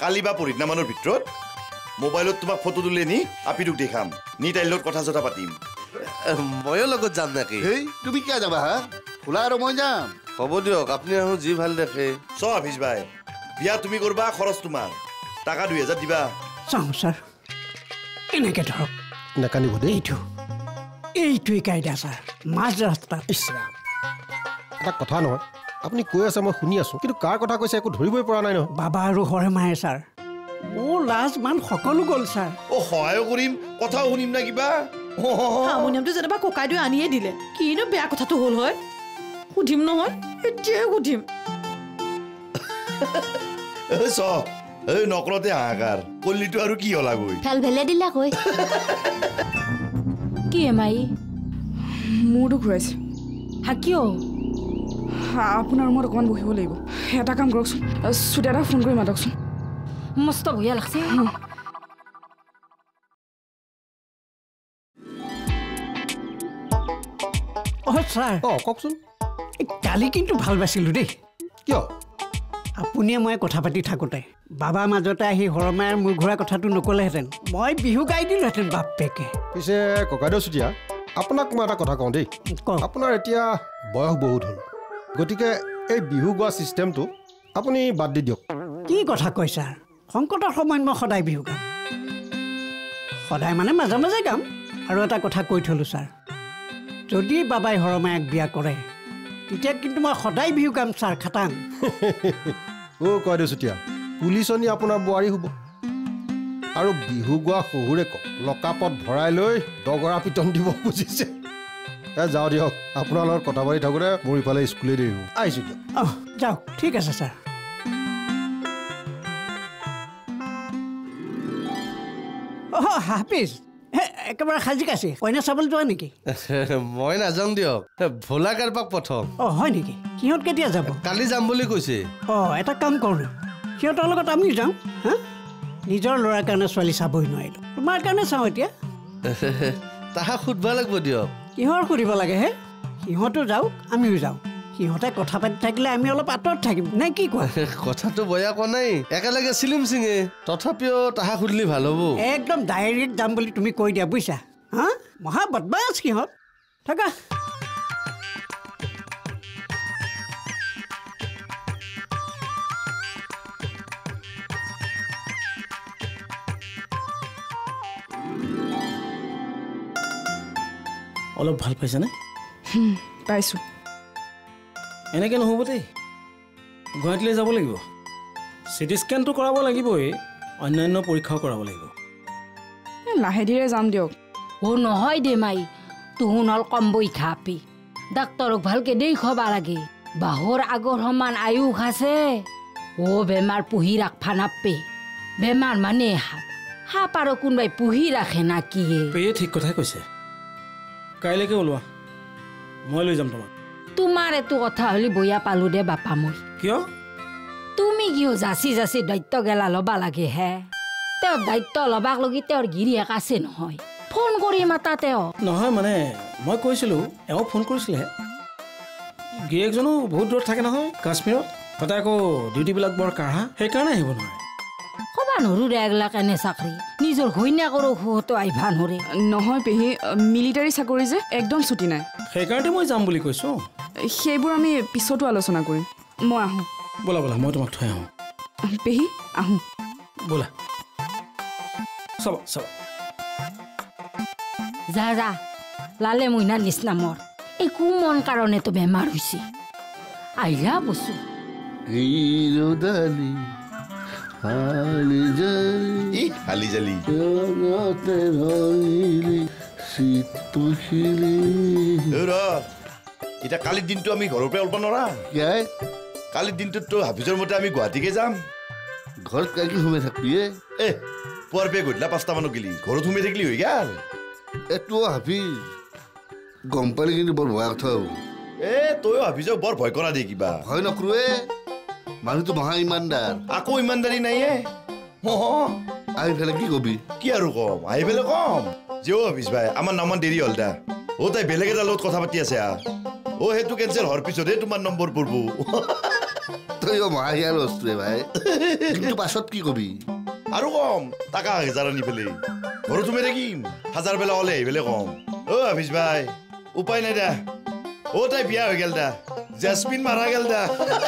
কালি বা পৰহিদিনামানৰ ভিতৰত মোবাইলত তোমাক ফটো তুলি নি আপিটোক দেখাম নি তাইৰ লগত কথা চথা পাতিম ময়ো লগত যাম নেকি এই তুমি কিয় যাবা হা খোলা আৰু মই যাম হ'ব দিয়ক আপুনি আহো যি ভাল দেখে চ হাফিজ ভাই বিয়া তুমি কৰবা খৰচ তোমাৰ টাকা 2000 দিবা চাওঁ ছাৰ এনেকৈ ধৰক নাকানিব দেই এইটোৱেই কাইদা ছাৰ মাজ ৰাস্তাত ইছৰাম এটা কথা নহয় আপুনি কৈ আছে মই শুনি আছো কিন্তু কাৰ কথা কৈছে একো ধৰিবই পৰা নাই নহয় বাবা আৰু হৰে মায়ে ছাৰ মোৰ লাজ মান সকলো গ'ল ছাৰ সহায় কৰিম কথাও শুনিম না কিবা হাৰমনিয়ামটো যেনিবা ককাইদেৱে আনিয়ে দিলে কিনো বেয়া কথাটো হ'ল হয় সুধিম নহয় এতিয়াই সুধিম চ এই নকলতে হাহাকাৰ কল্লিটো আৰু কি হলা গৈ ফেল ভেলে দিলা কৈ কি এমাই মূৰটো ঘূৰাইছে হা কিয় আপোনাৰ ৰুমত অকণমান বহিব লাগিব এটা কাম কৰকচোন চুটিয়াটা ফোন কৰি মাতকচোন মস্ত ভয়া লাগছে ছাৰ কওকচোন কালি কিন্তু ভাল পাইছিলোঁ দেই কিয় আপুনিয়ে মই কথা পাতি থাকোঁতে বাবা মাজতে আহি হৰমায়াৰ মূৰ ঘূৰা কথাটো নক'লেহেঁতেন মই বিহু গাই দিলোহেঁতেন বাপেকে পিছে ককাইদেউ চুতীয়া আপোনাক মই এটা কথা কওঁ দেই আপোনাৰ এতিয়া বয়স বহুত হ'ল গতিকে এই বিহু গোৱা ছিষ্টেমটো আপুনি বাদ দি দিয়ক কি কথা কয় ছাৰ সংকটৰ সময়ত মই সদায় বিহু গাম সদায় মানে মাজে মাজে গাম আৰু এটা কথা কৈ থলোঁ ছাৰ যদি বাবাই হৰমায়াক বিয়া কৰে তেতিয়া কিন্তু মই সদায় বিহু গাম ছাৰ খাটাং ককাইদেউ চুতীয়া পুলিচনী আপোনাৰ বোৱাৰী হ'ব আৰু বিহু গোৱা শহুৰেক লকাপত ভৰাই লৈ দগৰা পিটন দিব বুজিছে যাওঁ দিয়ক আপোনাৰ লগত কথা পাতি থাকোঁতে মোৰ ইফালে স্কুলে দেৰি হ'ব আহিছোঁ দিয়ক যাওক ঠিক আছে ছাৰ হাফিজ একেবাৰে সাজি কাছি কইনা চাবলৈ যোৱা নেকি মই নাযাওঁ দিয়ক ভোলা কাৰোবাক পঠাম হয় নেকি সিহঁত কেতিয়া যাব কালি যাম বুলি কৈছে এটা কাম কৰোঁ সিহঁতৰ লগত আমিও যাওঁ হা নিজৰ ল'ৰাৰ কাৰণে ছোৱালী চাবই নোৱাৰিলোঁ তোমাৰ কাৰণে চাওঁ এতিয়া তাহাক সুধিব লাগিব দিয়ক কিহৰ সুধিব লাগে হে সিহঁতো যাওক আমিও যাওঁ সিহঁতে কথা পাতি থাকিলে আমি অলপ আঁতৰত থাকিম নে কি কোৱা কথাটো বেয়া কোৱা নাই একেলগে চিলিম চিঙে তথাপিও তাহাক সুধিলে ভাল হ'ব একদম ডাইৰেক্ট যাম বুলি তুমি কৈ দিয়া বুজিছা হা মহা বদমাছ সিহঁত থাকা অলপ ভাল পাইছানে পাইছোঁ এনেকৈ নহ'ব দেই গুৱাহাটীলৈ যাব লাগিব চিটি স্কেনটো কৰাব লাগিবই অন্যান্য পৰীক্ষাও কৰাব লাগিব লাহে ধীৰে যাম দিয়ক নহয় দে মাই তুহুন হল কম বৈখা আপি ডাক্তৰক ভালকে দেখুৱাবা লাগে বাহৰ আগৰ সমান আয়ুস আছে বেমাৰ পুহি ৰাখবা নাপে বেমাৰ মানে সাপ আৰু কোনোবাই পুহি ৰাখে না কি পেয়ে ঠিক কথাই কৈছে কাইলৈকে ওলোৱা মই লৈ যাম তোমাক তোমাৰ এইটো কথা হলি বয়া পালো দে বাপা মই কিয় তুমি কিয় যাচি যাচি দায়িত্ব গেলা ল'বা লাগে হে তেওঁৰ দায়িত্ব ল'বাক লগি তেওঁৰ গিৰিয়েক আছে নহয় ফোন কৰি মাতা তেওঁ নহয় মানে মই কৈছিলোঁ এওঁ ফোন কৰিছিলেহে গিৰিয়েকজনো বহুত দূৰত থাকে নহয় কাশ্মীৰত তাতে আকৌ ডিউটিবিলাক বৰ কাঢ়া সেইকাৰণে আহিব নোৱাৰে ক'বা নৰো দে এগলা কেনে চাকৰি নিজৰ ঘৈণীয়েকৰো সুহঁতো আহিবা নৰে নহয় পেহী মিলিটাৰী চাকৰি যে একদম ছুটি নাই সেইকাৰণে মই যাম বুলি কৈছোঁ সেইবোৰ আমি পিছতো আলোচনা কৰিম মই আহোঁ ব'লা ব'লা মই তোমাক থৈ আহোঁ পেহী আহোঁ ব'লা চাব চাব যা যা লালে মইনা নিচিনা মোৰ একো মন কাৰণেতো বেমাৰ হৈছে আহিলা বস্তু হালি জালি এতিয়া কালিৰ দিনটো আমি ঘৰৰ পৰা ওলাব নোৱাৰা কালিৰ দিনটোতো হাফিজৰ মতে আমি গুৱাহাটীকে যাম ঘৰত কাইকি সোমাই থাকবি পুৱাৰ পে গধূলা 5টা মানত গেলি ঘৰত সোমাই থাকিলি হৈ গেল এইটো হাফিজ গম পালি কিন্তু বৰ ভয় কথা হ'ব তইও হাফিজক বৰ ভয় কৰা দে কিবা ভয় নকৰোৱে মানুহটো মহা ইমানদাৰ আকৌ ইমানদাৰী নাই আহি পেলাই কি কবি কি আৰু কম আহি পেলাই কম যে হাফিজ ভাই আমাৰ নামত দেৰি হ'ল দা তাই বেলেগ এটা লগত কথা পাতি আছে সেইটো কেঞ্চেল হোৱাৰ পিছতহে তোমাৰ নম্বৰ পৰব তই মাহিয়াৰ বস্তুৱে ভাই কিন্তু পাছত কি কবি আৰু কম টাকা 1000 আনি পেলাই ঘৰত তুমি থাকিম 1000 বেলা হলে আহিবলে কম হাফিজ ভাই উপায় নাই দা তাই বিয়া হৈ গেল দা জেসমিন মাৰা গেল দা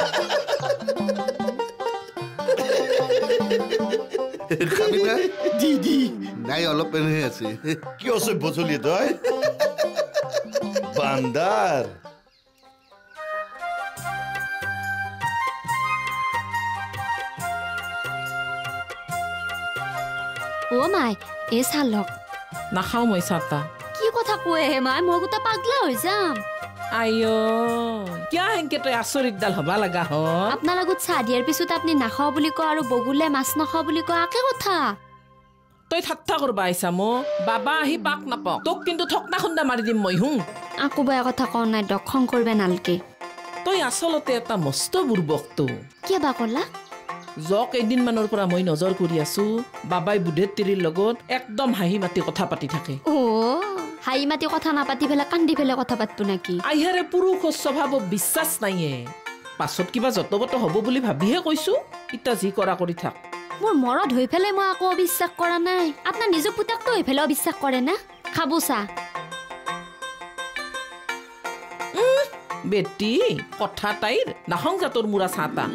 খাবি না দি নাই অলপ পেনহে আছে কি অসভ্য চলি তই বান্দাৰ মাই এই চালক নাখাওঁ মই চাহটা কি কথা কয় হে মাই মই গোটা পাগলা হৈ যাম আইঅ কিয় হেনকে তই আচৰিতডাল হবা লগা হয় আপোনাৰ লগত চাহ দিয়াৰ পিছত আপুনি নাখাওঁ বুলি কয় আৰু বগুলে মাছ নাখাওঁ বুলি কয় একে কথা তই ঠাট্টা কৰবা আহিছা মো বাবা আহি পাক নাপাওঁ তোক কিন্তু ঠকনা খুন্দা মাৰি দিম মই হুঁ আকৌ বেয়া কথা কওঁ নাই দক খং কৰিবা নালকে তই আচলতে এটা মস্ত বুৰ্বকটো কিয় বা ক'লা জক এদিনমানৰ পৰা মই নজৰ কৰি আছো বাবাই বুধেৰ তিৰিৰ লগত একদম হাঁহি মাতি কথা পাতি থাকে হাঁহি মাতি কথা নাপাতি পেলাই কান্দি পেলাই কথা পাতব নেকি আইহাৰে পুৰুষৰ স্বভাৱত বিশ্বাস নাইয়ে পাছত কিবা যতবত হ'ব বুলি ভাবিহে কৈছো ইটা যি কৰা কৰি থাক মোৰ মৰত হৈ পেলাই মই আকৌ অবিশ্বাস কৰা নাই আপোনাৰ নিজৰ পুতাকটো হৈ পেলাই অবিশ্বাস কৰে না খাব চাহ বেটি কথা তাইৰ নাহংজা তোৰ মূৰা চাহটা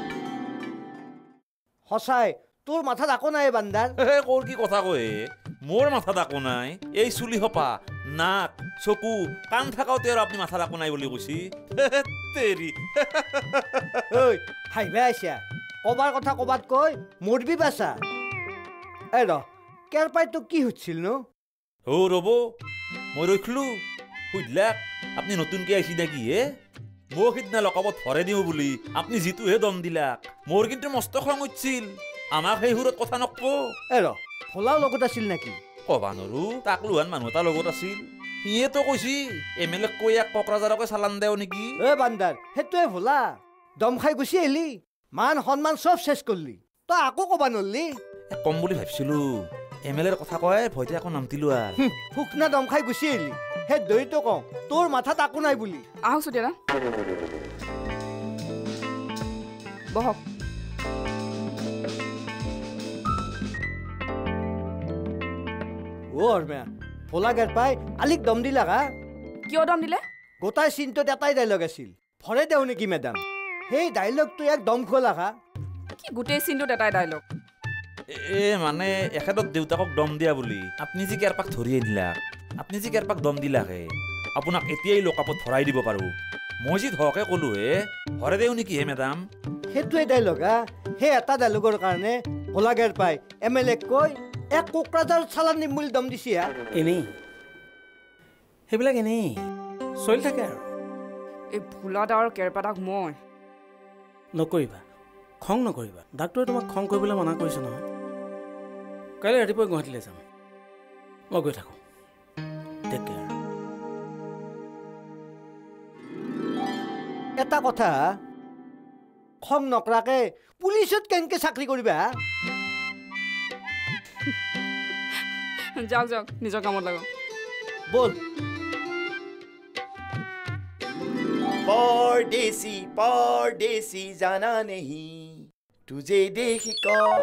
সঁচাই তোৰ মাথাত আকৌ নাই বান্দাৰ কোৰ কি কথা কয় মোৰ মাথাত আকৌ নাই এই চুলি হপা নাক চকু কাণ থাকাওতে আৰু আপুনি মাথাত আকৌ নাই বুলি কৈছি তেৰি ঐ হাইবা আইছা কবাৰ কথা কবাত কৈ মৰবি বাছা এই ৰ কেৰ পাই তোক কি হৈছিল নো ৰ'ব মই ৰখিলো সুধিলাক আপুনি নতুনকে আহিছি নেকি হে মোক সিদিনা লকাবত ভৰাই দিওঁ বুলি আপুনি যিটোহে দম দিলাক মোৰ কিন্তু মস্ত খং উঠিছিল আমাক সেই সুৰত কথা নকব এই ৰ ফলাও লগত আছিল নেকি কবা নৰো তাক লোহান মানুহ এটা লগত আছিল সিয়েতো কৈছি MLA কৈ এক কোকৰাঝাৰকে চালান দেও নেকি বান্দাৰ সেইটোৱে ভোলা দম খাই গুচি আহিলি মান সন্মান চব শেষ করলি তই আকৌ কবা নৰলি কম বুলি ভাবিছিলো MLAৰ কথা কয় ভয়তে আকৌ নামতিলো আর ফুকনা দম খাই গুচি আহিলি হে দৈতো কওঁ তোৰ মাথাত আকো নাই বুলি আহক সুদিয়া বহক অৰমা ফলা গেৰ পাই আলিক দম দিলা কা কিয় দম দিলে গোটাই চিনটোত এটাই ডাইলগ আছিল ভৰে দেও নেকি মেডাম সেই ডাইলগটো এক দম খোলা কা কি গোটেই চিনটোত এটাই ডাইলগ মানে এখেতৰ দেউতাকক দম দিয়া বুলি আপুনি যি কেৰপাক ধৰিয়ে দিলাক আপুনি যি কেৰপাক দম দিলাকে আপোনাক এতিয়াই লকাপত ভৰাই দিব পাৰো মই যি ধকে ক'লো হে ভৰে দেও নেকি হে মেডাম সেইটোৱে ডাইলগ সেই এটা ডাইলগৰ কাৰণে ফলা গেৰ পাই MLA কৈ এক কোকৰাঝাৰ চালান দিম বুলি দম দিছি এনেই সেইবিলাক এনেই চলি থাকে আৰু এই ভোলাদা আৰু কেৰপাদাক মই নকৰিবা খং নকৰিবা ডাক্তৰে তোমাক খং কৰিবলৈ মানা কৰিছে নহয় কাইলৈ ৰাতিপুৱা গুৱাহাটীলৈ যাম মই গৈ থাকোঁ টেক কেয়াৰ এটা কথা খং নকৰাকে পুলিচত কেনেকে চাকৰি কৰিবা যাওক যাওক নিজৰ কামত লাগক বল परदेसी परदेसी जाना नहीं तुझे देख कर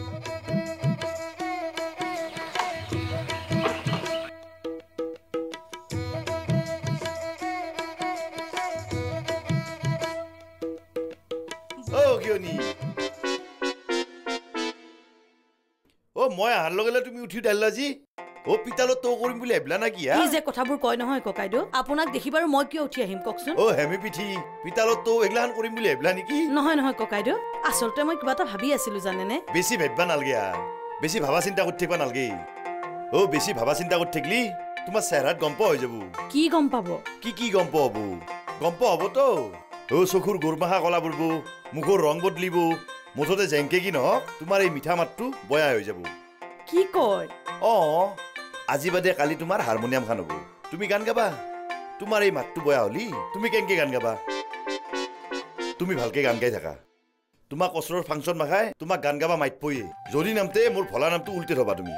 মই আহাৰ লগে তুমি উঠি ডালিলা যি পিতালত তো কৰিম বুলি ভাবিলা না কি কি যে কথাবোৰ কয় নহয় ককাইদেউ আপোনাক দেখিবাৰ মই কিয় উঠি আহিম ককচোন হেমি পিঠি পিতালত তো এগলান কৰিম বুলি ভাবিলা নেকি নহয় নহয় ককাইদেউ আচলতে মই কিবা এটা ভাবি আছিলো জানেনে বেছি ভাবিবা নালগে বেছি ভাবা চিন্তা কৰি থাকিবা নালগে বেছি ভাবা চিন্তা কৰি থাকিলি তোমাৰ চেহাৰাত গম পোৱা হৈ যাব কি গম পাব কি গম পোৱা হ'ব তো চকুৰ গোৰমাখা কলা পৰব মুখৰ ৰং বদলিব মুঠতে জেংকে কি নহওক তোমাৰ এই মিঠা মাতটো বয়া হৈ যাব কি কয় আজি বাদে কালি তোমাৰ হাৰমনিয়াম খান হ'ব তুমি গান গাবা তোমাৰ এই মাতটো বয়া হলি তুমি কেনেকে গান গাবা তুমি ভালকে গান গাই থাকা তোমাক ওচৰৰ ফাংচন মাখাই তোমাক গান গাবা মাইত পয়ে যদি নামতে মোৰ ভলা নামটো উল্টে থবা তুমি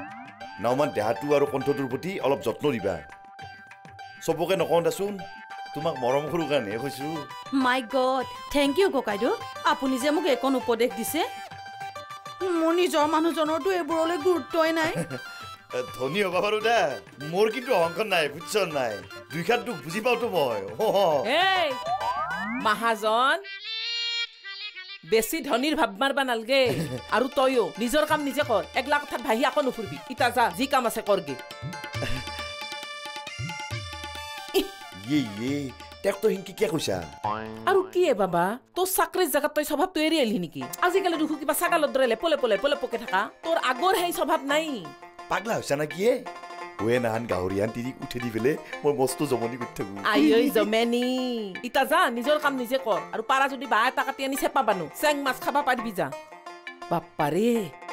নাওমান দেহাটো আৰু কণ্ঠটোৰ প্ৰতি অলপ যত্ন দিবা চবকে নকওঁ দেচোন তোমাক মৰম কৰো কাৰণে কৈছো মাই গড থেংক ইউ ককাইদেউ আপুনি যে মোক একন উপদেশ দিছে মোৰ নিজৰ মানুহজনৰতো এইবোৰলৈ গুৰুত্বই নাই ধনী হ'ব পাৰো দা মোৰ কিন্তু অহংকাৰ নাই বুজিছ নাই দুই খাত দুখ বুজি পাওতো মই এই মহাজন বেছি ধনীৰ ভাব মাৰবা নালগে আৰু তয়ো নিজৰ কাম নিজে কৰ একলা কথাত ভাহি আকৌ নুফুৰবি ইতা যা যি কাম আছে কৰগে তেওঁক তো হিংকি কিয় কৈছা আৰু কি বাবা তোৰ চাকৰিৰ জেগাত তই স্বভাৱটো এৰি আহিলি নেকি আজিকালি দেখো কিবা ছাগালত দৰে লেপলে পকে থাকা তোৰ আগৰ সেই স্বভাৱ নাই পাগলা হৈছা না কিয়ে ওয়ে নাহান গাহৰিয়ান তিৰিক উঠে দি পেলে মই মস্ত জমনি কৰি থাকো আই জমেনি ইতা যা নিজৰ কাম নিজে কৰ আৰু পাৰা যদি বা এটা কাটি আনি চেপা বানো চেং মাছ খাবা পাৰিবি যা বাপ্পাৰে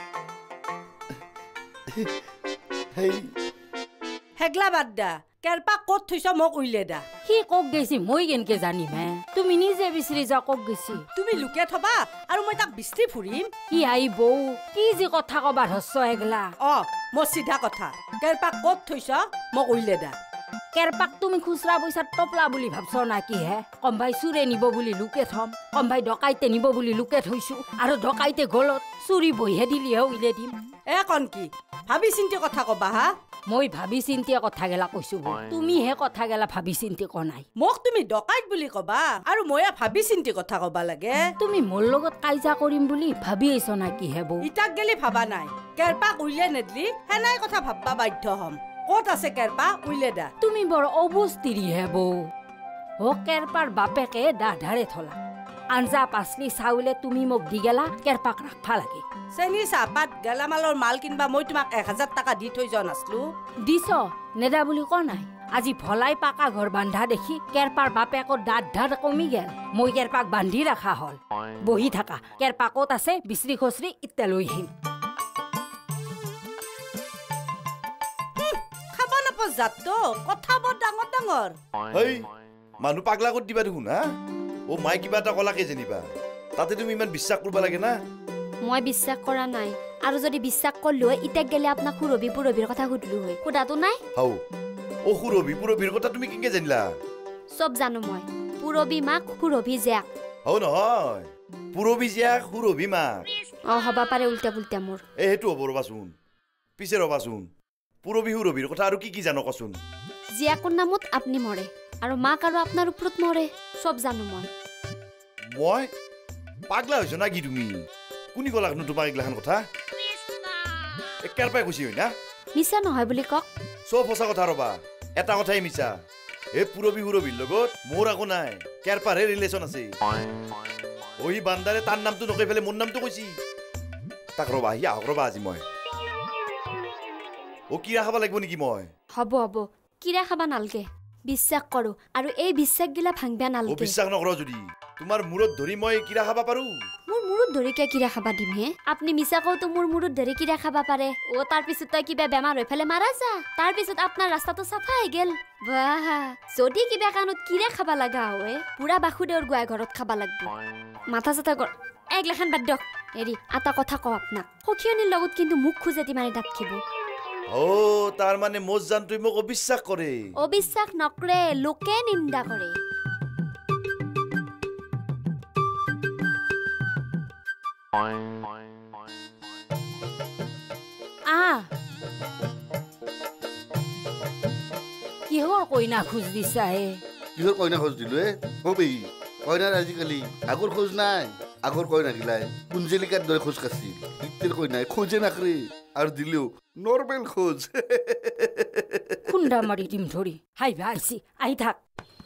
হেগলা বাদ দা কেৰপা ক'ত থৈছ মোক উইলে দা সি কক গৈছি মই কেনেকে জানিম হে তুমি নিজে বিচাৰি যা কক গৈছি তুমি লুকে থবা আৰু মই তাক বিস্তি ফুৰিম ই আই বৌ কি যে কথা কবা ধৰছ এগলা মোৰ চিধা কথা কেৰপা ক'ত থৈছ মোক উইলে দা কেৰপাক তুমি খুচৰা পইচাত টপলা বুলি ভাবছ না কি হে কম ভাই চুৰে নিব বুলি লুকে থম কম ভাই ডকাইতে নিব বুলি লুকে থৈছো আৰু ডকাইতে গলত চুৰি বহিহে দিলিহে উইলে দিম কন কি ভাবি চিন্তি কথা কবা হা মই ভাবি চিন্তি কথা গেলা কৈছো তুমিহে কথা গেলা ভাবি চিন্তি ক নাই মোক তুমি ডকাইত বুলি কবা আৰু ময়া ভাবি চিন্তি কথা কবা লাগে তুমি মোৰ লগত কাইজা কৰিম বুলি ভাবি আছ না কি হে বৌ ইটাক গেলি ভাবা নাই কেৰপাক উইলে নেদলি হেনাই কথা ভাববা বাধ্য হম ক'ত আছে কেৰপা উইলে দা তুমি বৰ অবস্তিৰি হে বৌ ও কেৰপাৰ বাপেকে দাধাৰে থলা আঞ্জা পাচলি চাউলে তুমি মোক দি গেলা কেৰপাক ৰাখবা লাগে চেনি চাহপাত গেলামালৰ মাল কিনবা মই তোমাক 1000 টকা দি থৈ যোৱা নাছলো দিছ নেদা বুলি ক নাই আজি ভলাই পাকা ঘৰ বান্ধা দেখি কেৰপাৰ বাপেকৰ দাধাৰ কমি গেল মই কেৰপাক বান্ধি ৰাখা হল বহি থাকা কেৰপা ক'ত আছে বিচৰি খচৰি ইত্যা লৈ আহিম খাবা নাপা যাতো কথা বৰ ডাঙৰ ডাঙৰ মানুহ পাগলা কৰি দিবা দেখোন হা মাই কিবা এটা কলাকে যেনিবা তাতে তুমি ইমান বিশ্বাস কৰিব লাগে না মই বিশ্বাস কৰা নাই আৰু যদি বিশ্বাস কৰলো ইটাক গেলে আপোনাক খুৰবি পুৰবিৰ কথা সুধলো হয় খুদাটো নাই হাও খুৰবি পুৰবিৰ কথা তুমি কেনেকে জানিলা সব জানো মই পুৰবি মাক খুৰবি জিয়াক হাও নহয় পুৰবি জিয়াক খুৰবি মাক হবা পাৰে উল্টা পুল্টা মোৰ সেইটো হ'ব ৰবাচোন পিছে ৰবাচোন পুৰবি খুৰবিৰ কথা আৰু কি জানো কচোন জিয়াকৰ নামত আপুনি মৰে আৰু মাক আৰু আপোনাৰ ওপৰত মৰে সব জানো মই পাগলা হৈছ না কি তুমি কোনি কলাকনো তোমাক এগলাখান কথা কেৰপাই কৈছি হয় না মিছা নহয় বুলি কক চব সঁচা কথা ৰবা এটা কথাই মিছা পুৰবি হুৰবিৰ লগত মোৰ একো নাই কেৰপাৰহে ৰিলেশ্যন আছে ওই বান্দাৰে তাৰ নামটো নকৈ পেলাই মোৰ নামটো কৈছি তাক ৰবা আহি আহক ৰবা আজি মই কিৰা খাব লাগিব নেকি মই হ'ব কিৰা খাবা নালগে বিশ্বাস কৰো আৰু এই বিশ্বাস গিলা ভাঙবা নালগে বিশ্বাস নকৰ যদি তোমাৰ মূৰত ধৰি মই কিৰা খাবা পাৰো মোৰ মূৰত ধৰি কিৰা খাবা দিম হে আপুনি মিছা কওতো মোৰ মূৰত ধৰি কিৰা খাবা পাৰে তাৰ পিছত তই কিবা বেমাৰ হৈ ফেলে মাৰা যা তাৰ পিছত আপোনাৰ ৰাস্তাটো চাফা হৈ গেল বাহ যদি কিবা কানত কিৰা খাবা লাগা হয় পুৰা বাসুদেৱৰ গুৱাই ঘৰত খাবা লাগব মাথা চাথা কৰ একলাখান বাদ দিয়ক হেৰি এটা কথা কওঁ আপোনাক সখীয়নীৰ লগত কিন্তু মুখ খুজেতি মাৰি নাথাকিব তাৰ মানে মোজ জান তুই মোক অবিশ্বাস কৰে অবিশ্বাস নকৰে লোকে নিন্দা কৰে কিহৰ কইনা খোজ দিছা কিহৰ কইনা খোজ দিলো কইনাৰ আজিকালি আগৰ খোজ নাই আগৰ কইনা গিলাই কুঞ্জলিকাৰ দৰে খোজ কাছিল ইত্যাৰ কইনাই খোজে নাকৰে আৰু দিলেও নৰ্মেল খোজ খুন্দা মাৰি দিম ধৰি হাইবা আইছি আহি থাক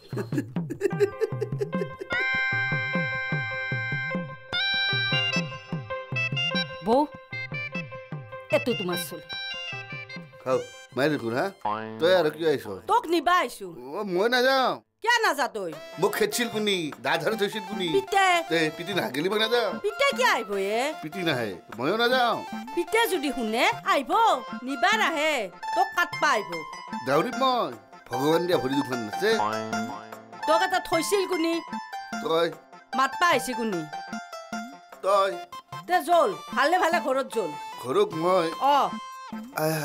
বৌ এতো তোমাৰ চলি খাও মাই দেখোন হা তই আৰু কি আহিছ তোক নিবা আহিছো মই নাযাওঁ কিয় নাযা তই মোক খেদছিল কোনি দাধাৰ থৈছিল কোনি পিটি নাগেলি মই নাযাওঁ পিতে কিয় আহিব পিটি নাহে ময়ো নাযাওঁ পিতে যদি শুনে আহিব নিবা নাহে তোক কাটবা আহিব দাউৰিত মই ভগৱান দিয়া ভৰি দুখন আছে তোক এটা থৈছিল কোনি তই মাতবা আহিছি কোনি তই জল ভালে ভালে ঘৰত জল ঘৰত মই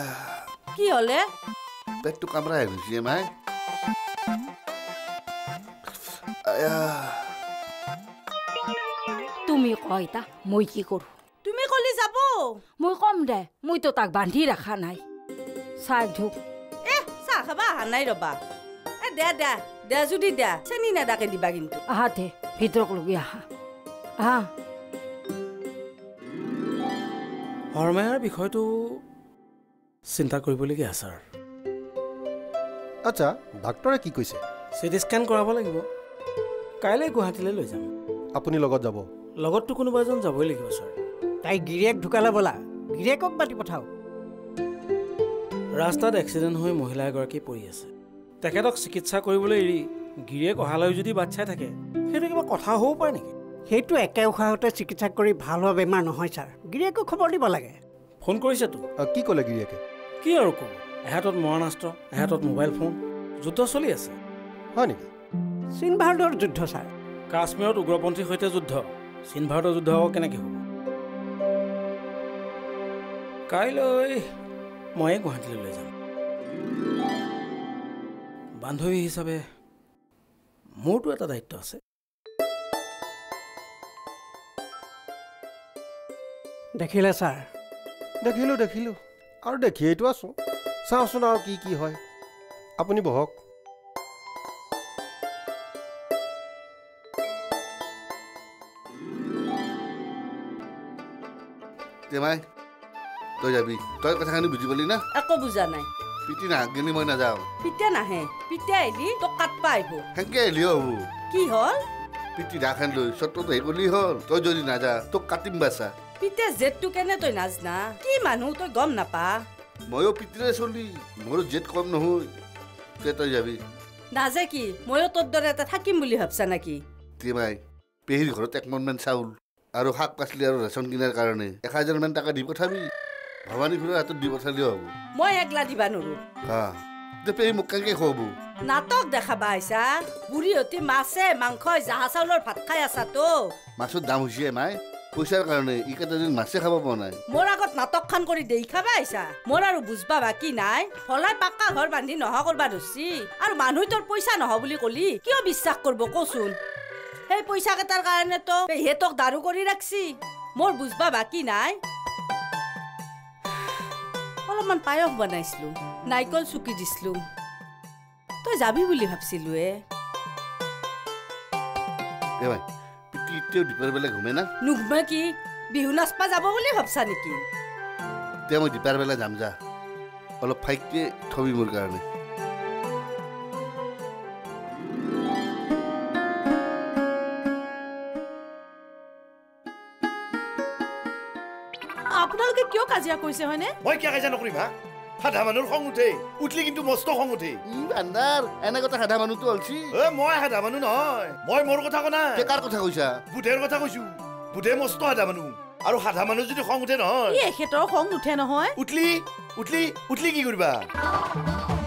কি হলে পেটটো কামৰাই গৈছে মাই তুমি কয় তা মই কি কৰো তুমি কলি যাব মই কম দে মইতো তাক বান্ধি ৰাখা নাই চাই ঢুক চাহ খাবা অহা নাই ৰবা দে যদি দে চেনি নেদাকে দিবা কিন্তু আহা দে ভিতৰক লগি আহা আহা হৰমায়াৰ বিষয়টো চিন্তা কৰিবলগীয়া আছে ছাৰ আচ্ছা ডাক্তৰে কি কৈছে চিটি স্কেন কৰাব লাগিব কাইলৈ গুৱাহাটীলৈ লৈ যাম আপুনি লগত যাব লগততো কোনোবা এজন যাবই লাগিব ছাৰ তাই গিৰিয়েক ঢুকালে বোলা গিৰিয়েকক মাতি পঠাও ৰাস্তাত এক্সিডেণ্ট হৈ মহিলা এগৰাকী পৰি আছে তেখেতক চিকিৎসা কৰিবলৈ এৰি গিৰিয়েক অহালৈ যদি বাট চাই থাকে সেইটো কিবা কথা হ'ব পাৰে নেকি সেইটো একে উশাহতে চিকিৎসা কৰি ভাল হোৱা বেমাৰ নহয় ছাৰ গিৰিয়েকক খবৰ দিব লাগে ফোন কৰিছেতো কি ক'লে গিৰিয়েকে কি আৰু ক'ব এহাতত মৰণাস্ত্ৰ এহাতত মোবাইল ফোন যুদ্ধ চলি আছে হয় নেকি চীন ভাৰতৰ যুদ্ধ ছাৰ কাশ্মীৰত উগ্ৰপন্থীৰ সৈতে যুদ্ধ চীন ভাৰতৰ যুদ্ধ হ'ব কেনেকৈ হ'ব কাইলৈ ময়ে গুৱাহাটীলৈ লৈ যাম বান্ধৱী হিচাপে মোৰতো এটা দায়িত্ব আছে দেখিলে ছাৰ দেখিলোঁ আৰু দেখিয়েইতো আছোঁ চাওঁচোন আৰু কি হয় আপুনি বহক তেমাই তই যাবি তই কথাখিনি বুজি পালি না একো বুজা নাই পিতি নাহাগিনি মই নাযাওঁ পিতা নাহে পিতা আহিলি তোক কাটবা আহিব সেনকে আহিলি হ'ব কি হ'ল পিতি দাখান লৈ চত্ৰত হেৰি কৰিলি হ'ল তই যদি নাযা তোক কাটিম বাচা পিতা জেঠটো কেনে তই নাজনা কি মানুহ তই গম নাপা ময়ো পিতিৰে চলি মোৰো জেঠ কম নহয় তই যাবি নাজে কি ময়ো তোৰ দৰে এটা থাকিম বুলি ভাবছা নেকি তেমাই পেহীৰ ঘৰত 1 মোন মান চাউল আৰু শাক পাচলি আৰু ৰেচন কিনাৰ কাৰণে 1000 মান টকা দি পঠাবি ভৱানী খুড়াৰ হাতত দি পঠালেও হ'ব মই একলা দিবা নোৱাৰো পেহী মোক কেনেকৈ খুৱাব নাটক দেখাবা আহিছা বুঢ়ীহঁতে মাছে মাংস জাহা চাউলৰ ভাত খাই আছা তো মাছৰ দাম হৈছে মাই পইচাৰ কাৰণে ইকেইটা দিন মাছে খাব পৰা নাই মোৰ আগত নাটক খান কৰি দেই খাবা আহিছা মোৰ আৰু বুজবা বাকী নাই ফলাই পাক্কা ঘৰ বান্ধি নহা কৰবা ধৰছি আৰু মানুহ তোৰ পইচা নহ বুলি কলি কিয় বিশ্বাস কৰিব কচোন সেই পইচা কেইটাৰ কাৰণে তো পেহীহঁতক দাৰু কৰি ৰাখছি মোৰ বুজবা বাকী নাই অলপমান পায়স বনাইছিলো নাৰিকল চুকি দিছিলো তই যাবি বুলি ভাবছিলো দীপাৰ বেলা ঘুমে না নুঘুমে কি বিহু নাচপা যাব বুলি ভাবছা নেকি মই দীপাৰ বেলা যাম যা অলপ ফাইকে থবি মোৰ কাৰণে আপোনালোকে কিয় কাজিয়া কৰিছে হয়নে মই কিয় কাজিয়া নকৰিম হা সাধা মানুহৰ খং উঠে উঠলি কিন্তু মস্ত খং উঠে এনে কথা সাধা মানুহটো অলছি মই সাধা মানুহ নহয় মই মোৰ কথা কোৱা নাই কাৰ কথা কৈছা বুধেৰ কথা কৈছো বুধে মস্ত সাধা মানুহ আৰু সাধা মানুহ যদি খং উঠে নহয় এখেতৰ খং উঠে নহয় উঠলি কি কৰিবা